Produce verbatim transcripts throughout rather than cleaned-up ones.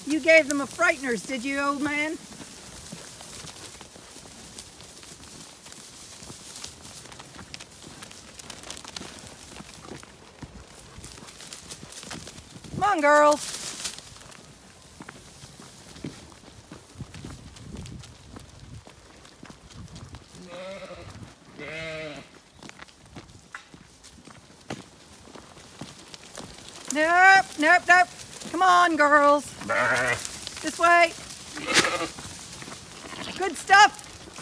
You gave them a frighteners, did you, old man? Come on, girls. Nope, nope, nope. Come on, girls. This way. Good stuff.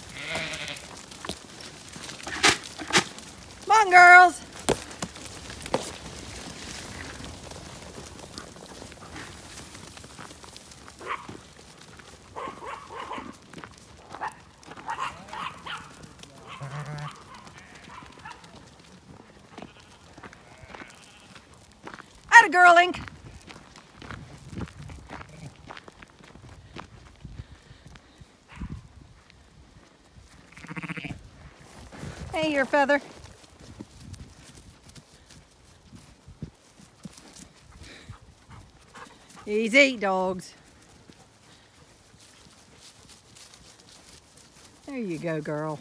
Come on, girls. Atta girling. Hey, your feather. Easy, dogs. There you go, girl.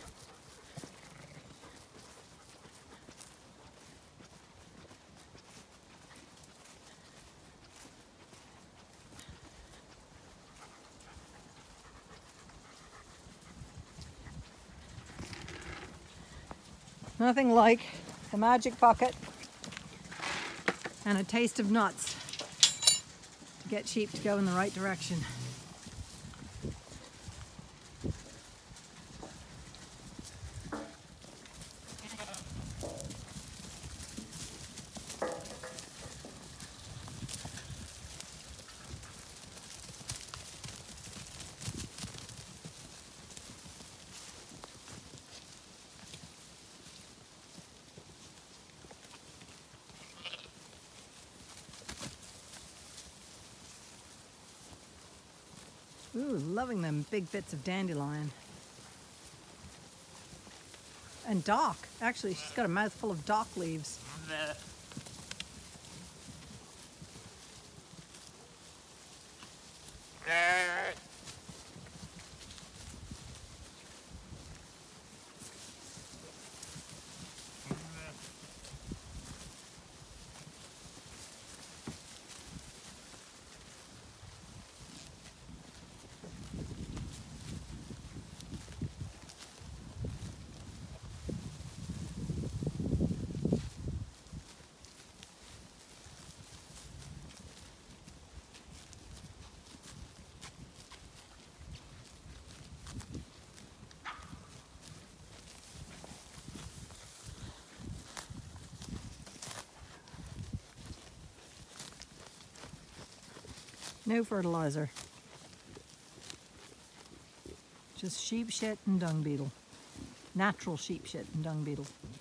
Nothing like a magic bucket and a taste of nuts to get sheep to go in the right direction. Ooh, loving them big bits of dandelion. And dock. Actually, she's got a mouthful of dock leaves. No fertilizer. Just sheep shit and dung beetle. Natural sheep shit and dung beetle.